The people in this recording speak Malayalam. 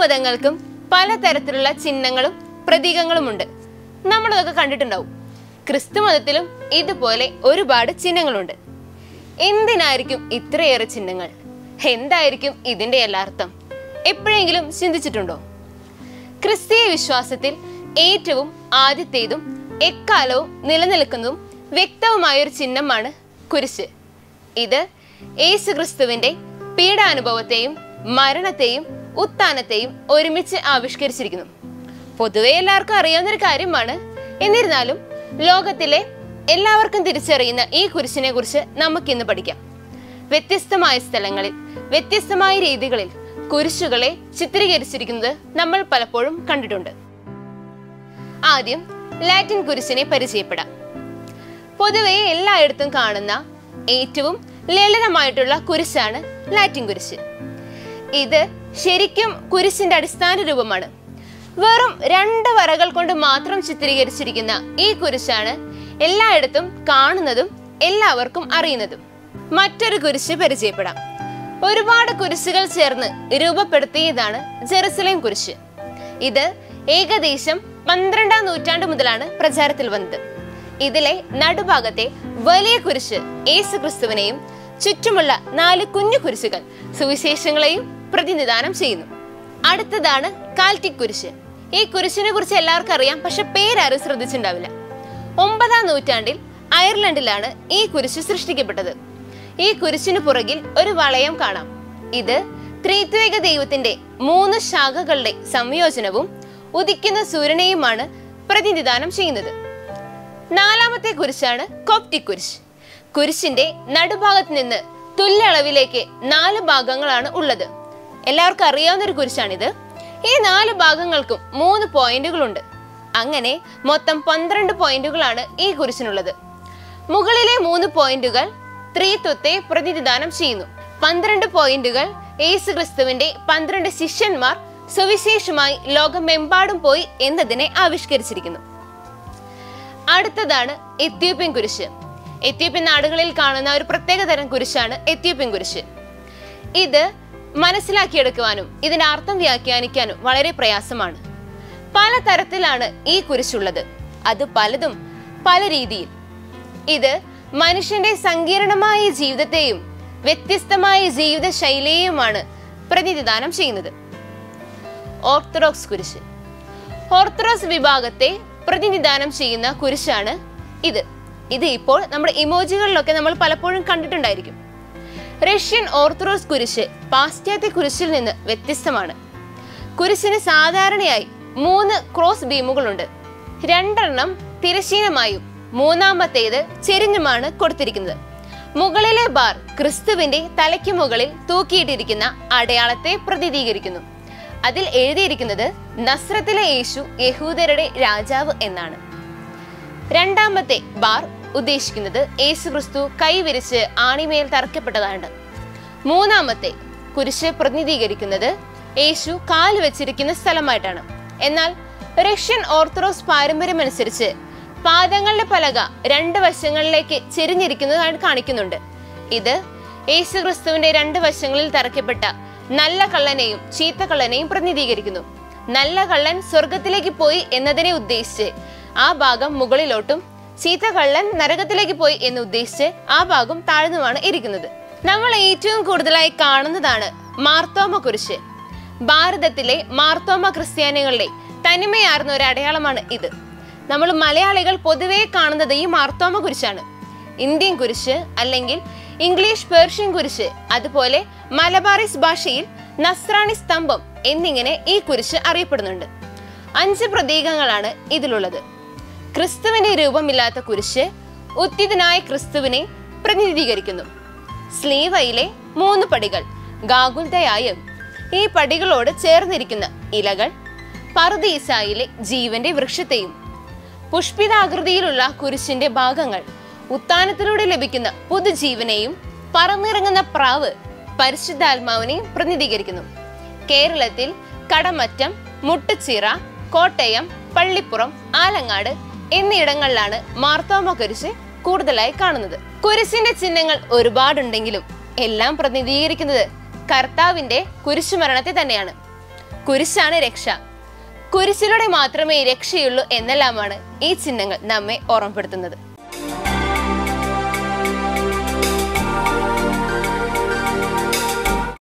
മതങ്ങൾക്കും പലതരത്തിലുള്ള ചിഹ്നങ്ങളും പ്രതീകങ്ങളുമുണ്ട്. നമ്മളതൊക്കെ കണ്ടിട്ടുണ്ടാവും. ക്രിസ്തു മതത്തിലും ഇതുപോലെ ഒരുപാട് ചിഹ്നങ്ങളുണ്ട്. എന്തിനായിരിക്കും ഇത്രയേറെ ചിഹ്നങ്ങൾ? എന്തായിരിക്കും ഇതിന്റെ എല്ലാ അർത്ഥം? എപ്പോഴെങ്കിലും ചിന്തിച്ചിട്ടുണ്ടോ? ക്രിസ്തീയ വിശ്വാസത്തിൽ ഏറ്റവും ആദ്യത്തേതും എക്കാലവും നിലനിൽക്കുന്നതും വ്യക്തവുമായൊരു ചിഹ്നമാണ് കുരിശ്. ഇത് യേശുക്രിസ്തുവിന്റെ പീഡാനുഭവത്തെയും മരണത്തെയും ഉത്ഥാനത്തെയും ഒരുമിച്ച് ആവിഷ്കരിച്ചിരിക്കുന്നു. പൊതുവെ എല്ലാവർക്കും അറിയാവുന്നൊരു കാര്യമാണ്. എന്നിരുന്നാലും ലോകത്തിലെ എല്ലാവർക്കും തിരിച്ചറിയുന്ന ഈ കുരിശിനെ കുറിച്ച് നമുക്കിന്ന് പഠിക്കാം. വ്യത്യസ്തമായ സ്ഥലങ്ങളിൽ വ്യത്യസ്തമായ രീതികളിൽ കുരിശുകളെ ചിത്രീകരിച്ചിരിക്കുന്നത് നമ്മൾ പലപ്പോഴും കണ്ടിട്ടുണ്ട്. ആദ്യം ലാറ്റിൻ കുരിശിനെ പരിചയപ്പെടാം. പൊതുവെ എല്ലായിടത്തും കാണുന്ന ഏറ്റവും ലളിതമായിട്ടുള്ള കുരിശാണ് ലാറ്റിൻ കുരിശ്. ഇത് ശരിക്കും കുരിശിന്റെ അടിസ്ഥാന രൂപമാണ്. വെറും 2 വരകൾ കൊണ്ട് മാത്രം ചിത്രീകരിച്ചിരിക്കുന്ന ഈ കുരിശാണ് എല്ലായിടത്തും കാണുന്നതും എല്ലാവർക്കും അറിയുന്നതും. മറ്റൊരു കുരിശ് പരിചയപ്പെടാം. ഒരുപാട് കുരിശുകൾ ചേർന്ന് രൂപപ്പെടുത്തിയതാണ് ജെറുസലേം കുരിശ്. ഇത് ഏകദേശം 12ാം നൂറ്റാണ്ട് മുതലാണ് പ്രചാരത്തിൽ വന്നത്. ഇതിലെ നടുഭാഗത്തെ വലിയ കുരിശ് യേശുക്രിസ്തുവിനെയും ചുറ്റുമുള്ള 4 കുഞ്ഞു കുരിശുകൾ സുവിശേഷങ്ങളെയും പ്രതിനിധാനം ചെയ്യുന്നു. അടുത്തതാണ് കാൽറ്റിക് കുരിശ്. ഈ കുരിശിനെ കുറിച്ച് എല്ലാവർക്കും അറിയാം, പക്ഷെ പേരാരും ശ്രദ്ധിച്ചിട്ടുണ്ടാവില്ല. 9ാം നൂറ്റാണ്ടിൽ അയർലൻഡിലാണ് ഈ കുരിശ് സൃഷ്ടിക്കപ്പെട്ടത്. ഈ കുരിശിന് പുറകിൽ ഒരു വളയം കാണാം. ഇത് ത്രിത്വൈക ദൈവത്തിന്റെ 3 ശാഖകളുടെ സംയോജനവും ഉദിക്കുന്ന സൂര്യനെയുമാണ് പ്രതിനിധാനം ചെയ്യുന്നത്. 4ാമത്തെ കുരിശാണ് കോപ്റ്റിക് കുരിശ്. കുരിശിന്റെ നടുഭാഗത്ത് നിന്ന് തുല്യ അളവിലേക്ക് 4 ഭാഗങ്ങളാണ് ഉള്ളത്. എല്ലാവർക്കും അറിയാവുന്ന ഒരു കുരിശാണിത്. ഈ 4 ഭാഗങ്ങൾക്കും 3 പോയിന്റുകളുണ്ട്. അങ്ങനെ മൊത്തം 12 പോയിന്റുകളാണ് ഈ കുരിശിനുള്ളത്. മുകളിലെ 3 പോയിന്റുകൾ ത്രിത്വത്തെ പ്രതിനിധാനം ചെയ്യുന്നു. 12 പോയിന്റുകൾ യേശുക്രിസ്തുവിന്റെ 12 ശിഷ്യന്മാർ സുവിശേഷമായി ലോകമെമ്പാടും പോയി എന്നതിനെ ആവിഷ്കരിച്ചിരിക്കുന്നു. അടുത്തതാണ് എത്യോപ്യൻ കുരിശ്. എത്യോപ്യൻ നാടുകളിൽ കാണുന്ന ഒരു പ്രത്യേക തരം കുരിശാണ് എത്യോപ്യൻ കുരിശ്. ഇത് മനസ്സിലാക്കിയെടുക്കുവാനും ഇതിന്റെ അർത്ഥം വ്യാഖ്യാനിക്കാനും വളരെ പ്രയാസമാണ്. പല തരത്തിലാണ് ഈ കുരിശുള്ളത്. അത് പലതും പല രീതിയിൽ. ഇത് മനുഷ്യന്റെ സങ്കീർണമായ ജീവിതത്തെയും വ്യത്യസ്തമായ ജീവിത ശൈലിയെയുമാണ് പ്രതിനിധാനം ചെയ്യുന്നത്. ഓർത്തഡോക്സ് കുരിശ്. ഓർത്തഡോക്സ് വിഭാഗത്തെ പ്രതിനിധാനം ചെയ്യുന്ന കുരിശാണ് ഇത്. ഇത് ഇപ്പോൾ നമ്മുടെ ഇമോജികളിലൊക്കെ നമ്മൾ പലപ്പോഴും കണ്ടിട്ടുണ്ടായിരിക്കും. റഷ്യൻ ഓർത്തഡോക്സ് കുരിശ് പാശ്ചാത്യ കുരിശിൽ നിന്ന് വ്യത്യസ്തമാണ്. കുരിശിന് സാധാരണയായി 3 ക്രോസ് ബീമുകളുണ്ട്. 2 തിരശ്ചീനമായും 3ാമത്തേത് ചെരിഞ്ഞുമാണ് കൊടുത്തിരിക്കുന്നത്. മുകളിലെ ബാർ ക്രിസ്തുവിന്റെ തലയ്ക്ക് മുകളിൽ തൂക്കിയിട്ടിരിക്കുന്ന അടയാളത്തെ പ്രതിനിധീകരിക്കുന്നു. അതിൽ എഴുതിയിരിക്കുന്നത് നസ്രത്തിലെ യേശു യഹൂദരുടെ രാജാവ് എന്നാണ്. 2ാമത്തെ ബാർ ഉദ്ദേശിക്കുന്നത് യേശുക്രിസ്തു കൈവിരിച്ച് ആണിമേൽ തറക്കപ്പെട്ടതാണ്. 3ാമത്തെ കുരിശ് പ്രതിനിധീകരിക്കുന്നത് യേശു കാല് വെച്ചിരിക്കുന്ന സ്ഥലമായിട്ടാണ്. എന്നാൽ റഷ്യൻ ഓർത്തഡോക്സ് പാരമ്പര്യം അനുസരിച്ച് പാദങ്ങളുടെ പലക 2 വശങ്ങളിലേക്ക് ചെരിഞ്ഞിരിക്കുന്നതായി കാണിക്കുന്നുണ്ട്. ഇത് യേശുക്രിസ്തുവിന്റെ 2 വശങ്ങളിൽ തറക്കപ്പെട്ട നല്ല കള്ളനെയും ചീത്ത കള്ളനെയും പ്രതിനിധീകരിക്കുന്നു. നല്ല കള്ളൻ സ്വർഗത്തിലേക്ക് പോയി എന്നതിനെ ഉദ്ദേശിച്ച് ആ ഭാഗം മുകളിലോട്ടും ചീത്ത കള്ളൻ നരകത്തിലേക്ക് പോയി എന്ന് ഉദ്ദേശിച്ച് ആ ഭാഗം താഴ്ന്നുമാണ് ഇരിക്കുന്നത്. നമ്മൾ ഏറ്റവും കൂടുതലായി കാണുന്നതാണ് മാർത്തോമ കുരിശ്. ഭാരതത്തിലെ മാർത്തോമ ക്രിസ്ത്യാനികളുടെ തനിമയാർന്ന ഒരു അടയാളമാണ് ഇത്. നമ്മൾ മലയാളികൾ പൊതുവെ കാണുന്നത് ഈ മാർത്തോമ കുരിശാണ്. ഇന്ത്യൻ കുരിശ് അല്ലെങ്കിൽ ഇംഗ്ലീഷ് പേർഷ്യൻ കുരിശ്, അതുപോലെ മലബാറിസ് ഭാഷയിൽ നസ്രാണി സ്തംഭം എന്നിങ്ങനെ ഈ കുരിശ് അറിയപ്പെടുന്നുണ്ട്. 5 പ്രതീകങ്ങളാണ് ഇതിലുള്ളത്. ക്രിസ്തുവിന്റെ രൂപമില്ലാത്ത കുരിശ് ഉത്തിതനായ ക്രിസ്തുവിനെ പ്രതിനിധീകരിക്കുന്നു. സ്ലീവയിലെ 3 പടികൾ ഗാഗുൽതയായും ഈ പടികളോട് ചേർന്നിരിക്കുന്ന ഇലകൾ പറുദീസായിലെ ജീവന്റെ വൃക്ഷത്തെയും, പുഷ്പിതാകൃതിയിലുള്ള കുരിശിന്റെ ഭാഗങ്ങൾ ഉത്ഥാനത്തിലൂടെ ലഭിക്കുന്ന പുതുജീവനെയും, പറന്നിറങ്ങുന്ന പ്രാവ് പരിശുദ്ധാത്മാവിനെയും പ്രതിനിധീകരിക്കുന്നു. കേരളത്തിൽ കടമറ്റം, മുട്ടുചിറ, കോട്ടയം, പള്ളിപ്പുറം, ആലങ്ങാട് എന്നിവിടങ്ങളിലാണ് മാർത്തോമ കുരിശ് കൂടുതലായി കാണുന്നത്. കുരിശിന്റെ ചിഹ്നങ്ങൾ ഒരുപാടുണ്ടെങ്കിലും എല്ലാം പ്രതിനിധീകരിക്കുന്നത് കർത്താവിന്റെ കുരിശുമരണത്തെ തന്നെയാണ്. കുരിശാണ് രക്ഷ. കുരിശിലൂടെ മാത്രമേ രക്ഷയുള്ളൂ എന്നെല്ലാമാണ് ഈ ചിഹ്നങ്ങൾ നമ്മെ ഓർമ്മപ്പെടുത്തുന്നത്.